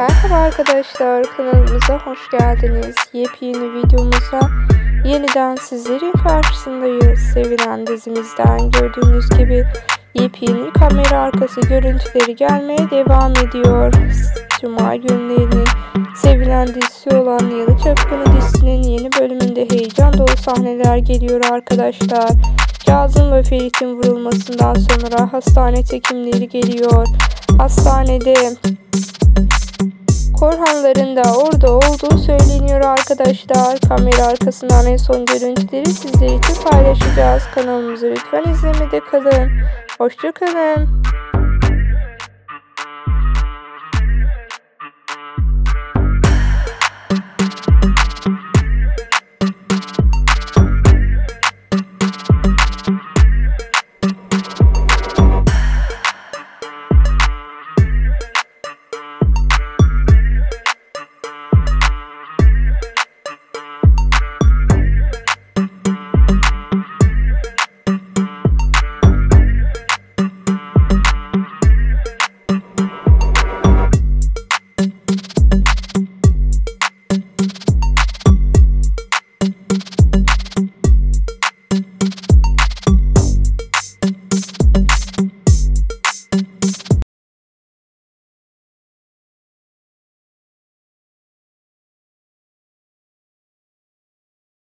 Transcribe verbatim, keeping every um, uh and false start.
Merhaba arkadaşlar, kanalımıza hoş geldiniz. Yepyeni videomuza yeniden sizlerin karşısındayız. Sevilen dizimizden gördüğünüz gibi yepyeni kamera arkası görüntüleri gelmeye devam ediyor. Cuma günlerinin sevilen dizisi olan Yalı Çapkını dizisinin yeni bölümünde heyecan dolu sahneler geliyor arkadaşlar. Kazım ve Ferit'in vurulmasından sonra hastane çekimleri geliyor. Hastanede Korhanların da orada olduğu söyleniyor arkadaşlar. Kamera arkasından en son görüntüleri sizler için paylaşacağız. Kanalımızı lütfen izlemede kalın. Hoşça kalın.